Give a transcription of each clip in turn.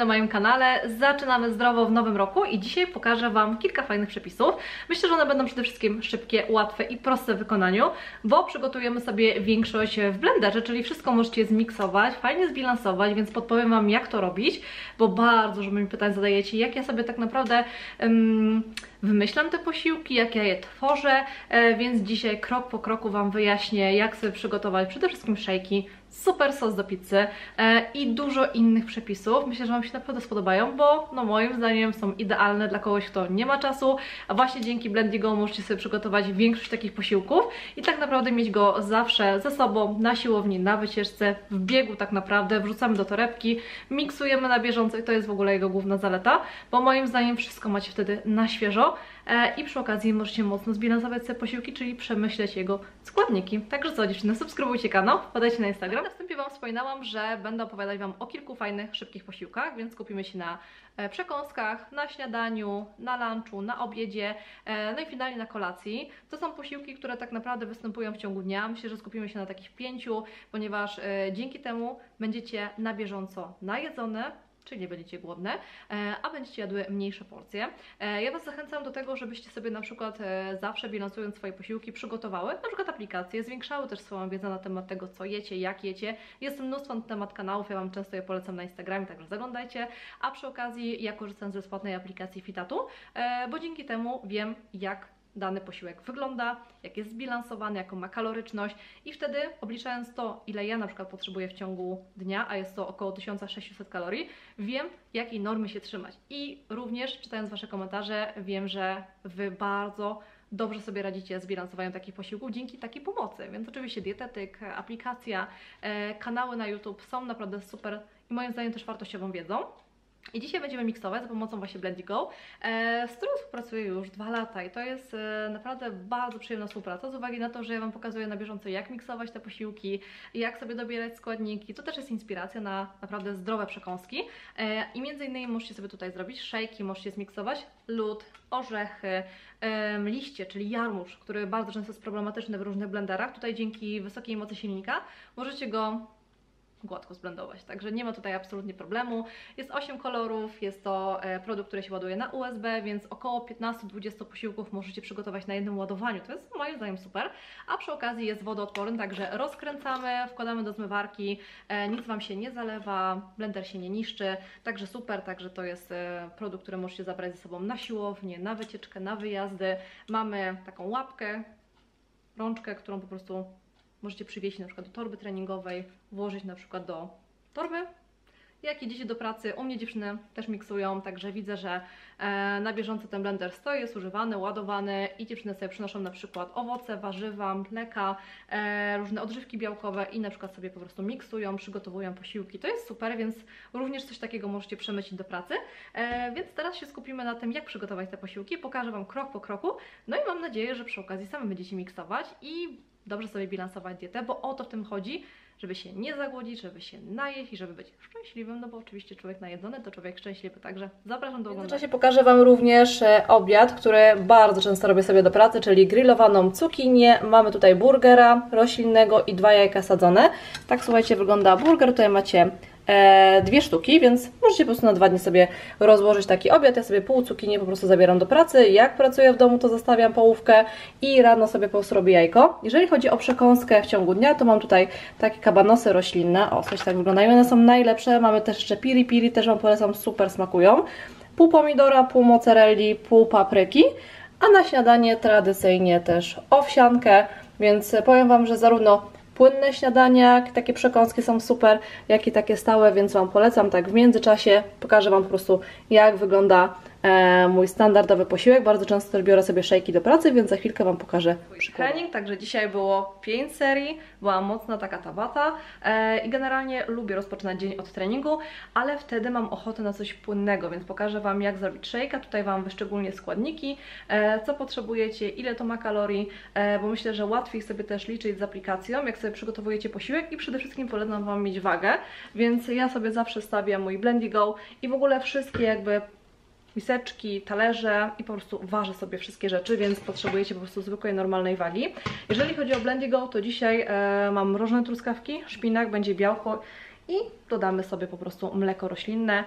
na moim kanale. Zaczynamy zdrowo w nowym roku i dzisiaj pokażę Wam kilka fajnych przepisów. Myślę, że one będą przede wszystkim szybkie, łatwe i proste w wykonaniu, bo przygotujemy sobie większość w blenderze, czyli wszystko możecie zmiksować, fajnie zbilansować, więc podpowiem Wam, jak to robić, bo bardzo dużo mi pytań zadajecie, jak ja sobie tak naprawdę wymyślam te posiłki, jak ja je tworzę, więc dzisiaj krok po kroku Wam wyjaśnię, jak sobie przygotować przede wszystkim szejki, super sos do pizzy i dużo innych przepisów. Myślę, że Wam się naprawdę spodobają, bo no moim zdaniem są idealne dla kogoś, kto nie ma czasu, a właśnie dzięki Blendigo możecie sobie przygotować większość takich posiłków i tak naprawdę mieć go zawsze ze sobą, na siłowni, na wycieczce, w biegu tak naprawdę, wrzucamy do torebki, miksujemy na bieżąco i to jest w ogóle jego główna zaleta, bo moim zdaniem wszystko macie wtedy na świeżo i przy okazji możecie mocno zbilansować sobie posiłki, czyli przemyśleć jego składniki. Także co dziewczyny, subskrybujcie kanał, wpadajcie na Instagram. Na wstępie Wam wspominałam, że będę opowiadać Wam o kilku fajnych, szybkich posiłkach, więc skupimy się na przekąskach, na śniadaniu, na lunchu, na obiedzie, no i finalnie na kolacji. To są posiłki, które tak naprawdę występują w ciągu dnia. Myślę, że skupimy się na takich 5, ponieważ dzięki temu będziecie na bieżąco najedzone, czyli nie będziecie głodne, a będziecie jadły mniejsze porcje. Ja Was zachęcam do tego, żebyście sobie na przykład zawsze bilansując swoje posiłki przygotowały na przykład aplikacje, zwiększały też swoją wiedzę na temat tego, co jecie, jak jecie. Jest mnóstwo na temat kanałów, ja Wam często je polecam na Instagramie, także zaglądajcie, a przy okazji ja korzystam z bezpłatnej aplikacji Fitatu, bo dzięki temu wiem, jak dany posiłek wygląda, jak jest zbilansowany, jaką ma kaloryczność i wtedy obliczając to, ile ja na przykład potrzebuję w ciągu dnia, a jest to około 1600 kalorii, wiem, jakiej normy się trzymać. I również czytając Wasze komentarze wiem, że Wy bardzo dobrze sobie radzicie z bilansowaniem takich posiłków dzięki takiej pomocy, więc oczywiście dietetyk, aplikacja, kanały na YouTube są naprawdę super i moim zdaniem też wartościową wiedzą. I dzisiaj będziemy miksować za pomocą właśnie Blendigo, z którą współpracuję już 2 lata i to jest naprawdę bardzo przyjemna współpraca z uwagi na to, że ja Wam pokazuję na bieżąco, jak miksować te posiłki, jak sobie dobierać składniki. To też jest inspiracja na naprawdę zdrowe przekąski i między innymi możecie sobie tutaj zrobić szejki, możecie zmiksować lód, orzechy, liście, czyli jarmuż, który bardzo często jest problematyczny w różnych blenderach. Tutaj dzięki wysokiej mocy silnika możecie go gładko zblendować, także nie ma tutaj absolutnie problemu. Jest 8 kolorów, jest to produkt, który się ładuje na USB, więc około 15-20 posiłków możecie przygotować na jednym ładowaniu. To jest moim zdaniem super, a przy okazji jest wodoodporny, także rozkręcamy, wkładamy do zmywarki, nic Wam się nie zalewa, blender się nie niszczy, także super, także to jest produkt, który możecie zabrać ze sobą na siłownię, na wycieczkę, na wyjazdy. Mamy taką łapkę, rączkę, którą po prostu możecie przywieźć na przykład do torby treningowej, włożyć na przykład do torby. Jak idziecie do pracy, u mnie dziewczyny też miksują, także widzę, że na bieżąco ten blender stoi, jest używany, ładowany i dziewczyny sobie przynoszą na przykład owoce, warzywa, mleka, różne odżywki białkowe i na przykład sobie po prostu miksują, przygotowują posiłki. To jest super, więc również coś takiego możecie przemycić do pracy. Więc teraz się skupimy na tym, jak przygotować te posiłki. Pokażę Wam krok po kroku, no i mam nadzieję, że przy okazji sami będziecie miksować i dobrze sobie bilansować dietę, bo o to w tym chodzi, żeby się nie zagłodzić, żeby się najeść i żeby być szczęśliwym, no bo oczywiście człowiek najedzony to człowiek szczęśliwy, także zapraszam do oglądania. W międzyczasie pokażę Wam również obiad, który bardzo często robię sobie do pracy, czyli grillowaną cukinię. Mamy tutaj burgera roślinnego i 2 jajka sadzone. Tak, słuchajcie, wygląda burger, tutaj macie 2 sztuki, więc możecie po prostu na 2 dni sobie rozłożyć taki obiad. Ja sobie pół cukinii po prostu zabieram do pracy. Jak pracuję w domu, to zostawiam połówkę i rano sobie po prostu robię jajko. Jeżeli chodzi o przekąskę w ciągu dnia, to mam tutaj takie kabanosy roślinne. O, coś tak wyglądają. One są najlepsze. Mamy też jeszcze piri piri, też Wam polecam, super smakują. Pół pomidora, pół mozzarelli, pół papryki, a na śniadanie tradycyjnie też owsiankę, więc powiem Wam, że zarówno płynne śniadania, takie przekąski są super, jak i takie stałe, więc Wam polecam. Tak w międzyczasie pokażę Wam po prostu, jak wygląda mój standardowy posiłek. Bardzo często też biorę sobie szejki do pracy, więc za chwilkę Wam pokażę trening. Także dzisiaj było 5 serii, była mocna taka tabata i generalnie lubię rozpoczynać dzień od treningu, ale wtedy mam ochotę na coś płynnego, więc pokażę Wam, jak zrobić szejka. Tutaj Wam wyszczególnię składniki, co potrzebujecie, ile to ma kalorii, bo myślę, że łatwiej sobie też liczyć z aplikacją, jak sobie przygotowujecie posiłek i przede wszystkim polecam Wam mieć wagę, więc ja sobie zawsze stawiam mój Blendigo i w ogóle wszystkie jakby miseczki, talerze i po prostu ważę sobie wszystkie rzeczy, więc potrzebujecie po prostu zwykłej, normalnej wagi. Jeżeli chodzi o Blendigo, to dzisiaj mam mrożone truskawki, szpinak, będzie białko i dodamy sobie po prostu mleko roślinne.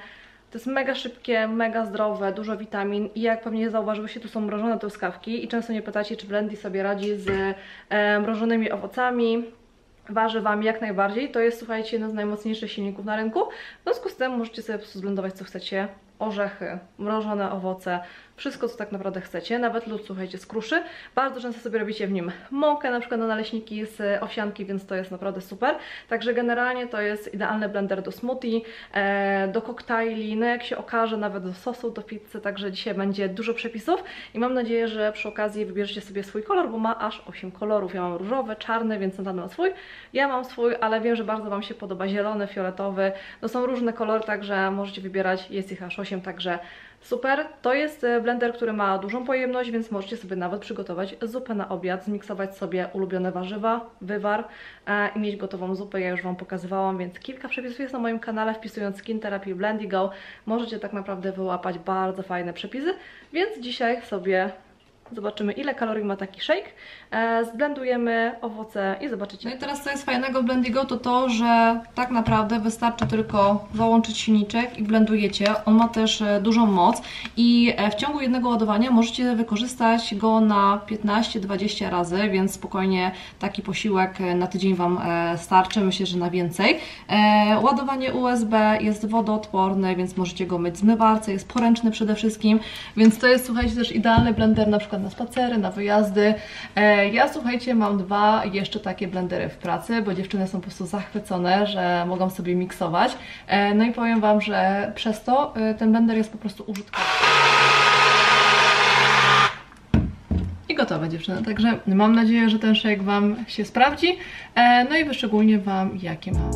To jest mega szybkie, mega zdrowe, dużo witamin i jak pewnie zauważyłyście, tu są mrożone truskawki i często mnie pytacie, czy Blendee sobie radzi z mrożonymi owocami, warzywami, jak najbardziej. To jest, słuchajcie, jeden z najmocniejszych silników na rynku. W związku z tym możecie sobie po prostu zblendować, co chcecie. Orzechy, mrożone owoce, wszystko, co tak naprawdę chcecie, nawet lód, słuchajcie, z kruszy. Bardzo często sobie robicie w nim mąkę, na przykład na naleśniki z owsianki, więc to jest naprawdę super. Także generalnie to jest idealny blender do smoothie, do koktajli, no jak się okaże, nawet do sosu, do pizzy, także dzisiaj będzie dużo przepisów i mam nadzieję, że przy okazji wybierzecie sobie swój kolor, bo ma aż 8 kolorów. Ja mam różowy, czarny, więc Natalia ma swój, ja mam swój, ale wiem, że bardzo Wam się podoba zielony, fioletowy, no są różne kolory, także możecie wybierać, jest ich aż 8, także super. To jest blender, który ma dużą pojemność, więc możecie sobie nawet przygotować zupę na obiad, zmiksować sobie ulubione warzywa, wywar i mieć gotową zupę. Ja już Wam pokazywałam, więc kilka przepisów jest na moim kanale. Wpisując Skin Therapy Blendee Go możecie tak naprawdę wyłapać bardzo fajne przepisy, więc dzisiaj sobie zobaczymy, ile kalorii ma taki shake. Zblendujemy owoce i zobaczycie. No i teraz co jest fajnego w Blendee Go, to to, że tak naprawdę wystarczy tylko załączyć silniczek i blendujecie. On ma też dużą moc i w ciągu jednego ładowania możecie wykorzystać go na 15-20 razy, więc spokojnie taki posiłek na tydzień Wam starczy, myślę, że na więcej. Ładowanie USB jest wodoodporne, więc możecie go myć w zmywarce, jest poręczny przede wszystkim, więc to jest, słuchajcie, też idealny blender na przykład na spacery, na wyjazdy. Ja, słuchajcie, mam 2 jeszcze takie blendery w pracy, bo dziewczyny są po prostu zachwycone, że mogą sobie miksować. No i powiem Wam, że przez to ten blender jest po prostu użytkowy. I gotowe, dziewczyny. Także mam nadzieję, że ten shake Wam się sprawdzi. No i wyszczególnię Wam, jakie mam.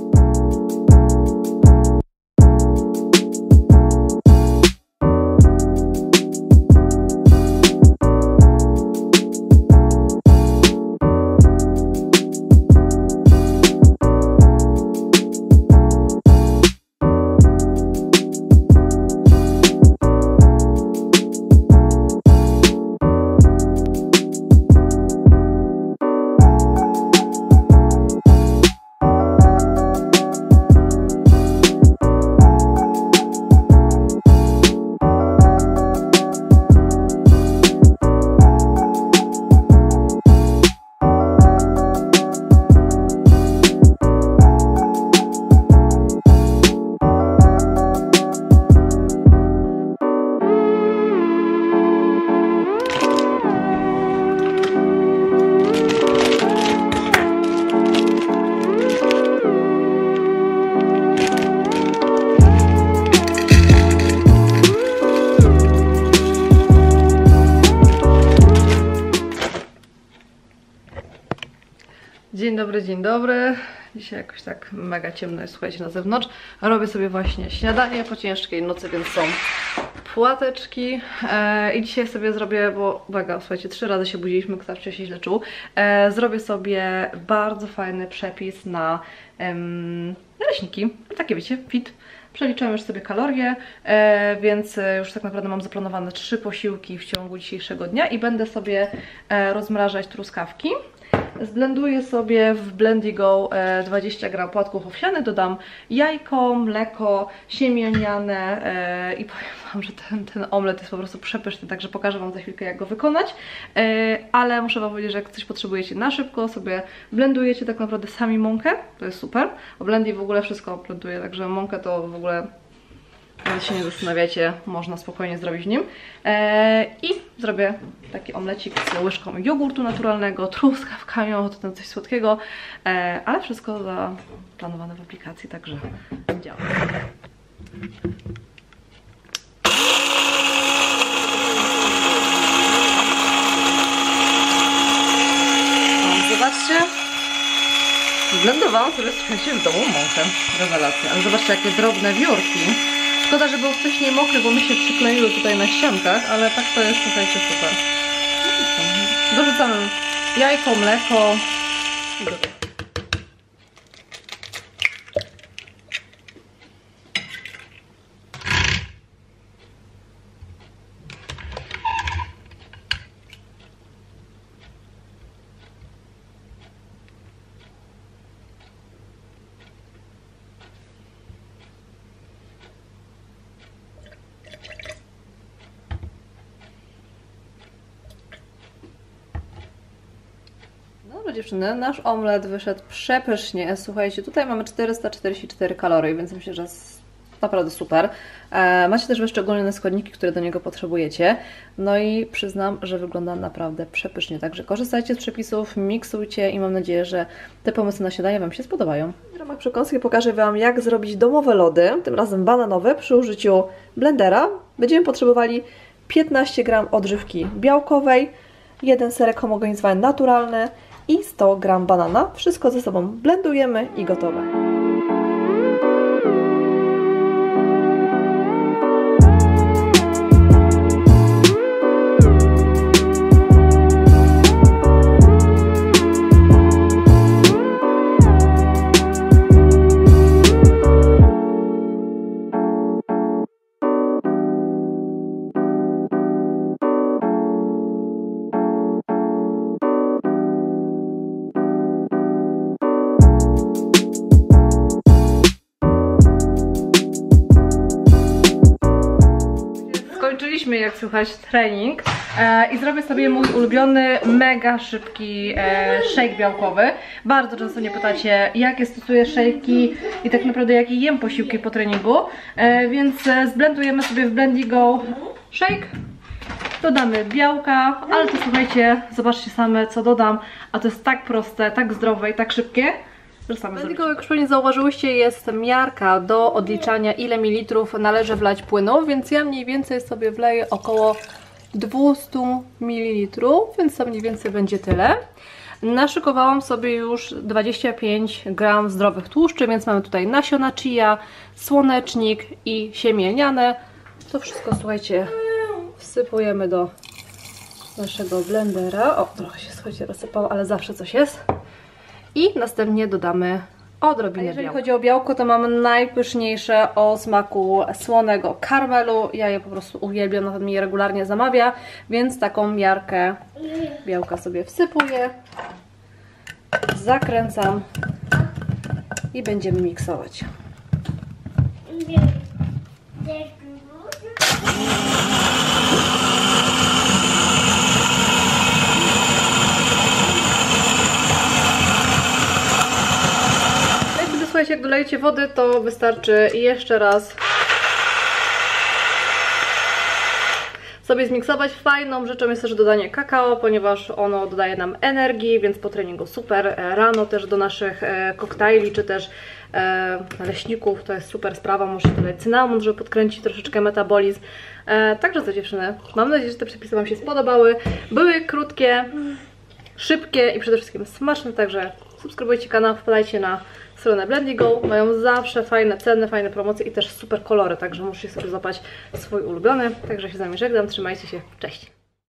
Dzień dobry. Dzisiaj jakoś tak mega ciemno jest, słuchajcie, na zewnątrz. Robię sobie właśnie śniadanie po ciężkiej nocy, więc są płateczki. I dzisiaj sobie zrobię, bo uwaga, słuchajcie, 3 razy się budziliśmy, Ksawcio się źle czuł. Zrobię sobie bardzo fajny przepis na naleśniki. Takie wiecie, fit. Przeliczyłam już sobie kalorie, więc już tak naprawdę mam zaplanowane 3 posiłki w ciągu dzisiejszego dnia i będę sobie rozmrażać truskawki. Zblenduję sobie w Blendee Go 20 g płatków owsianych, dodam jajko, mleko, siemioniane i powiem Wam, że ten omlet jest po prostu przepyszny, także pokażę Wam za chwilkę, jak go wykonać, ale muszę Wam powiedzieć, że jak coś potrzebujecie na szybko, sobie blendujecie tak naprawdę sami mąkę, to jest super, bo Blendee w ogóle wszystko blenduje, także mąkę to w ogóle nawet się nie zastanawiacie, można spokojnie zrobić w nim. I zrobię taki omlecik z łyżką jogurtu naturalnego, truskawkami, to coś słodkiego, ale wszystko zaplanowane w aplikacji, także działa. Zobaczcie, zblendowałam sobie, słuchajcie, w domu mąkę, rewelacja, ale zobaczcie, jakie drobne wiórki. Szkoda, że był wcześniej mokry, bo mi się przykleiły tutaj na ściankach, ale tak to jest, słuchajcie, super. Dorzucamy jajko, mleko i gotowe. dziewczyny, nasz omlet wyszedł przepysznie. Słuchajcie, tutaj mamy 444 kalorii, więc myślę, że jest naprawdę super. Macie też wyszczególnione składniki, które do niego potrzebujecie. No i przyznam, że wygląda naprawdę przepysznie. Także korzystajcie z przepisów, miksujcie i mam nadzieję, że te pomysły na śniadanie Wam się spodobają. W ramach przekąski pokażę Wam, jak zrobić domowe lody, tym razem bananowe, przy użyciu blendera. Będziemy potrzebowali 15 g odżywki białkowej, 1 serek homogenizowany naturalny i 100 g banana. Wszystko ze sobą blendujemy i gotowe. Skończyliśmy, jak słychać, trening i zrobię sobie mój ulubiony, mega szybki shake białkowy. Bardzo często mnie pytacie, jakie stosuję shake'i i tak naprawdę jakie jem posiłki po treningu, więc zblendujemy sobie w Blendigo shake. Dodamy białka, ale to słuchajcie, zobaczcie same, co dodam, a to jest tak proste, tak zdrowe i tak szybkie, że same zrobicie. Jak już pewnie zauważyłyście, jest miarka do odliczania, ile mililitrów należy wlać płynu, więc ja mniej więcej sobie wleję około 200 ml, więc to mniej więcej będzie tyle. Naszykowałam sobie już 25 g zdrowych tłuszczy, więc mamy tutaj nasiona chia, słonecznik i siemię lniane. To wszystko, słuchajcie, wsypujemy do naszego blendera. O, trochę się, słuchajcie, rozsypało, ale zawsze coś jest. I następnie dodamy odrobinę białka. Jeżeli chodzi o białko, to mamy najpyszniejsze o smaku słonego karmelu. Ja je po prostu uwielbiam, nawet mi je regularnie zamawia, więc taką miarkę białka sobie wsypuję, zakręcam i będziemy miksować. Słuchajcie, jak dolejecie wody, to wystarczy jeszcze raz sobie zmiksować. Fajną rzeczą jest też dodanie kakao, ponieważ ono dodaje nam energii, więc po treningu super. Rano też do naszych koktajli, czy też naleśników, to jest super sprawa. Możecie dodać cynamon, żeby podkręcić troszeczkę metabolizm. Także co, dziewczyny, mam nadzieję, że te przepisy Wam się spodobały. Były krótkie, szybkie i przede wszystkim smaczne, także subskrybujcie kanał, wpadajcie na stronę Blendigo, mają zawsze fajne ceny, fajne promocje i też super kolory, także musicie sobie złapać swój ulubiony. Także się z Wami żegnam, trzymajcie się, cześć!